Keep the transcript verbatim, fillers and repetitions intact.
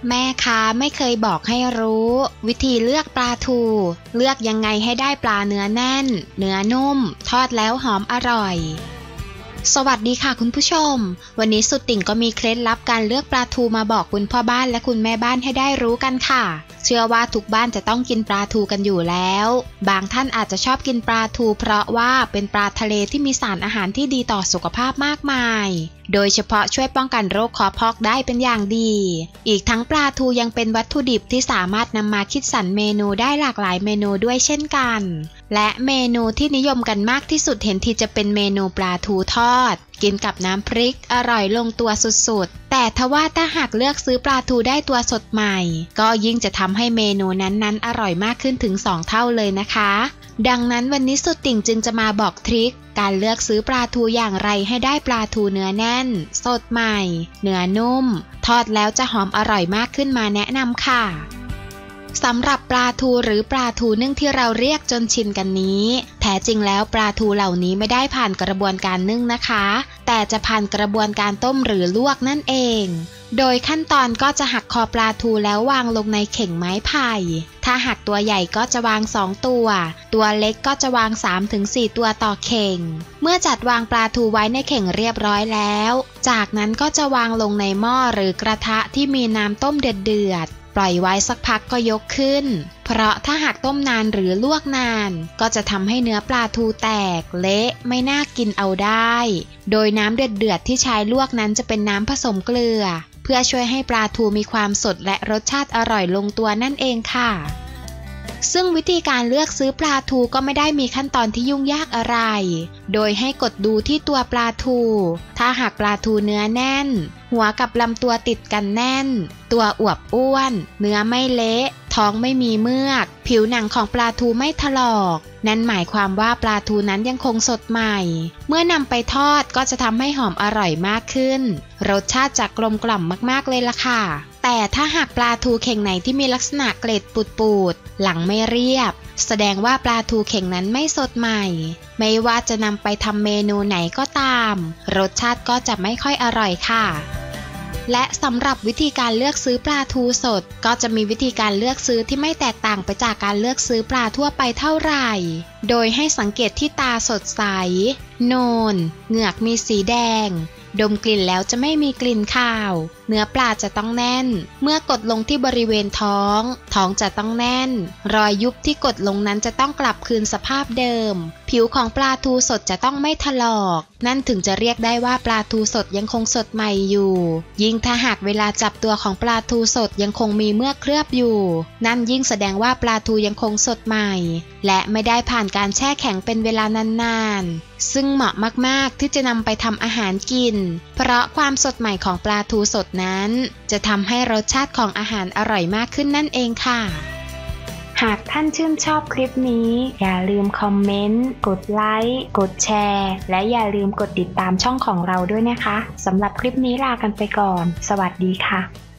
แม่คะไม่เคยบอกให้รู้วิธีเลือกปลาทูเลือกยังไงให้ได้ปลาเนื้อแน่นเนื้อนุ่มทอดแล้วหอมอร่อยสวัสดีค่ะคุณผู้ชมวันนี้สุดติ่งก็มีเคล็ดลับการเลือกปลาทูมาบอกคุณพ่อบ้านและคุณแม่บ้านให้ได้รู้กันค่ะเชื่อว่าทุกบ้านจะต้องกินปลาทูกันอยู่แล้วบางท่านอาจจะชอบกินปลาทูเพราะว่าเป็นปลาทะเลที่มีสารอาหารที่ดีต่อสุขภาพมากมายโดยเฉพาะช่วยป้องกันโรคคอพอกได้เป็นอย่างดีอีกทั้งปลาทูยังเป็นวัตถุดิบที่สามารถนำมาคิดสรรเมนูได้หลากหลายเมนูด้วยเช่นกันและเมนูที่นิยมกันมากที่สุดเห็นทีจะเป็นเมนูปลาทูทอดกินกับน้ำพริกอร่อยลงตัวสุดๆแต่ทว่าถ้าหากเลือกซื้อปลาทูได้ตัวสดใหม่ก็ยิ่งจะทำให้เมนูนั้นๆอร่อยมากขึ้นถึงสองเท่าเลยนะคะดังนั้นวันนี้สุดติ่งจึงจะมาบอกทริคการเลือกซื้อปลาทูอย่างไรให้ได้ปลาทูเนื้อแน่นสดใหม่เนื้อนุ่มทอดแล้วจะหอมอร่อยมากขึ้นมาแนะนำค่ะสำหรับปลาทูหรือปลาทูนึ่งที่เราเรียกจนชินกันนี้แท้จริงแล้วปลาทูเหล่านี้ไม่ได้ผ่านกระบวนการนึ่งนะคะแต่จะผ่านกระบวนการต้มหรือลวกนั่นเองโดยขั้นตอนก็จะหักคอปลาทูแล้ววางลงในเข่งไม้ไผ่ถ้าหักตัวใหญ่ก็จะวางสองตัวตัวเล็กก็จะวาง สามถึงสี่ ตัวต่อเข่งเมื่อจัดวางปลาทูไว้ในเข่งเรียบร้อยแล้วจากนั้นก็จะวางลงในหม้อหรือกระทะที่มีน้ำต้มเดือดปล่อยไว้สักพักก็ยกขึ้นเพราะถ้าหากต้มนานหรือลวกนานก็จะทำให้เนื้อปลาทูแตกเละไม่น่ากินเอาได้โดยน้ำเดือดๆที่ใช้ลวกนั้นจะเป็นน้ำผสมเกลือเพื่อช่วยให้ปลาทูมีความสดและรสชาติอร่อยลงตัวนั่นเองค่ะซึ่งวิธีการเลือกซื้อปลาทูก็ไม่ได้มีขั้นตอนที่ยุ่งยากอะไรโดยให้กดดูที่ตัวปลาทูถ้าหากปลาทูเนื้อแน่นหัวกับลำตัวติดกันแน่นตัวอวบอ้วนเนื้อไม่เละท้องไม่มีเมือกผิวหนังของปลาทูไม่ถลอกนั่นหมายความว่าปลาทูนั้นยังคงสดใหม่เมื่อนำไปทอดก็จะทำให้หอมอร่อยมากขึ้นรสชาติจะกลมกล่อมมากๆเลยล่ะค่ะแต่ถ้าหากปลาทูเข่งไหนที่มีลักษณะเกล็ดปูดๆหลังไม่เรียบแสดงว่าปลาทูเข่งนั้นไม่สดใหม่ไม่ว่าจะนำไปทำเมนูไหนก็ตามรสชาติก็จะไม่ค่อยอร่อยค่ะและสำหรับวิธีการเลือกซื้อปลาทูสดก็จะมีวิธีการเลือกซื้อที่ไม่แตกต่างไปจากการเลือกซื้อปลาทั่วไปเท่าไหร่โดยให้สังเกตที่ตาสดใสโนนเหงือกมีสีแดงดมกลิ่นแล้วจะไม่มีกลิ่นคาวเนื้อปลาจะต้องแน่นเมื่อกดลงที่บริเวณท้องท้องจะต้องแน่นรอยยุบที่กดลงนั้นจะต้องกลับคืนสภาพเดิมผิวของปลาทูสดจะต้องไม่ถลอกนั่นถึงจะเรียกได้ว่าปลาทูสดยังคงสดใหม่อยู่ยิ่งถ้าหากเวลาจับตัวของปลาทูสดยังคงมีเมือกเคลือบอยู่นั่นยิ่งแสดงว่าปลาทูยังคงสดใหม่และไม่ได้ผ่านการแช่แข็งเป็นเวลานานๆซึ่งเหมาะมากๆที่จะนำไปทำอาหารกินเพราะความสดใหม่ของปลาทูสดนั้นจะทำให้รสชาติของอาหารอร่อยมากขึ้นนั่นเองค่ะหากท่านชื่นชอบคลิปนี้อย่าลืมคอมเมนต์กดไลค์กดแชร์และอย่าลืมกดติดตามช่องของเราด้วยนะคะสำหรับคลิปนี้ลากันไปก่อนสวัสดีค่ะ